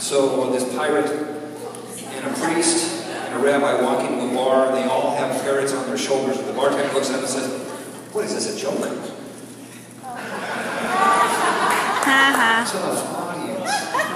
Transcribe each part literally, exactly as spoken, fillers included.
So this pirate and a priest and a rabbi walking to a bar, they all have parrots on their shoulders. And the bartender looks at them and says, "What is this, a joke?" Tough audience.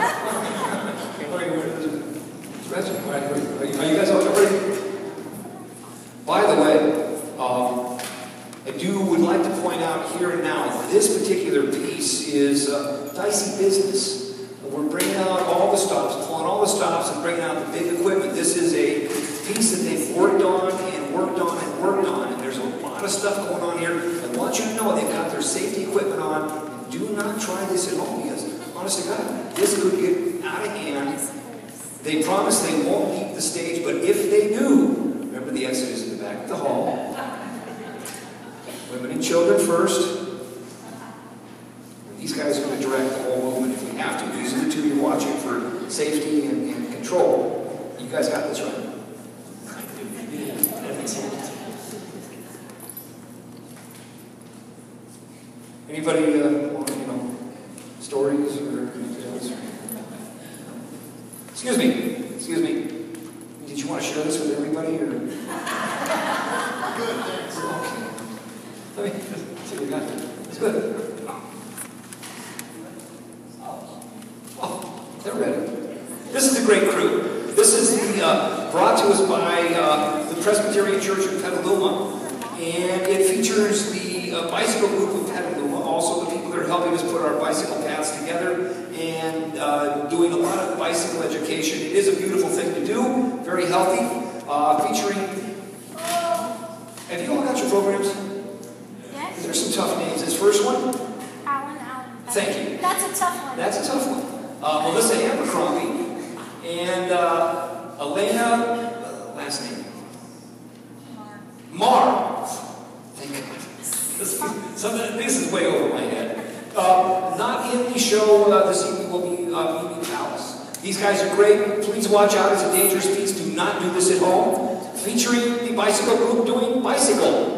Are you guys all ready? By the way, um, I do would like to point out here and now, this particular piece is uh, dicey business. We're bringing out all the stops, pulling all the stops and bringing out the big equipment. This is a piece that they've worked on and worked on and worked on, and there's a lot of stuff going on here. I want you to know they've got their safety equipment on. Do not try this at home because, honest to God, this could get out of hand. They promise they won't leave the stage, but if they do, remember the exit is in the back of the hall. Women and children first. These guys are going to direct the whole movement if we have to. These are the two you're watching for safety and, and control. You guys got this right. Anybody uh, want, you know, stories or details? Excuse me. Excuse me. Did you want to share this with everybody or? Good, thanks. Okay. Let me see what we got here. It's good. Oh, they're ready. This is a great crew. This is the, uh, brought to us by uh, the Presbyterian Church of Petaluma, and it features the uh, bicycle group of Petaluma, also the people that are helping us put our bicycle paths together and uh, doing a lot of bicycle education. It is a beautiful thing to do, very healthy, uh, featuring. Have you all got your programs? Yes. There's some tough names. This first one? Alan Allen. Thank you. That's a tough one. That's a tough one. Uh, Melissa Abercrombie and uh, Elena, uh, last name? Mar. Mar. Thank God. This, some, this is way over my head. Uh, not in the show uh, this evening will be uh, Mimi Palace. These guys are great. Please watch out. It's a dangerous piece. Do not do this at home. Featuring the bicycle group doing bicycle.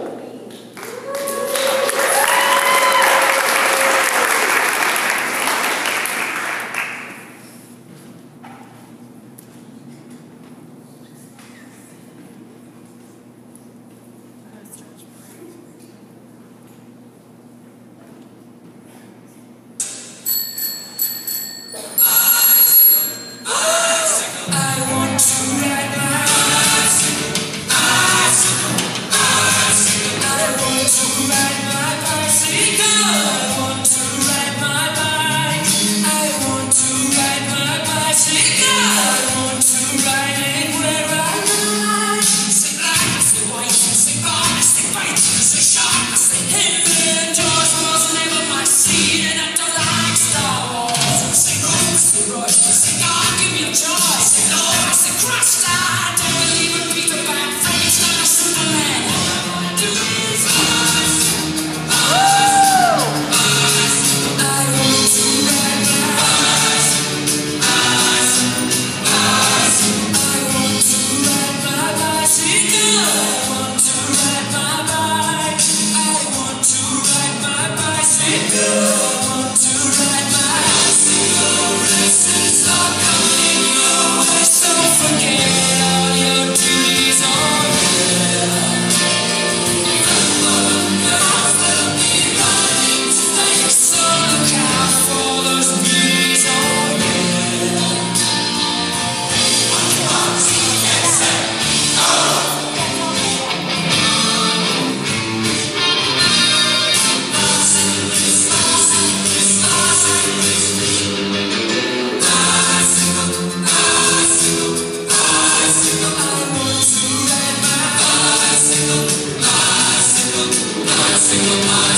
Single